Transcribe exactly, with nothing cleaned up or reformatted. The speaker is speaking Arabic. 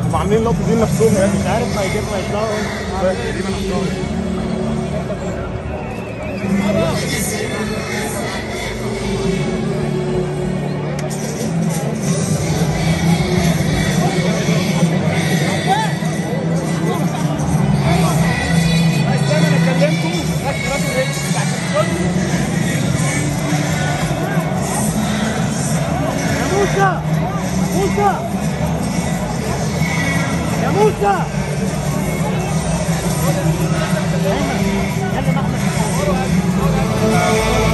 هم عاملين لقطه دي لنفسهم يعني. مش عارف هيجيبوا هيطلعوا تقريبا هيطلعوا. موسى موسى يا موسى كلم احمد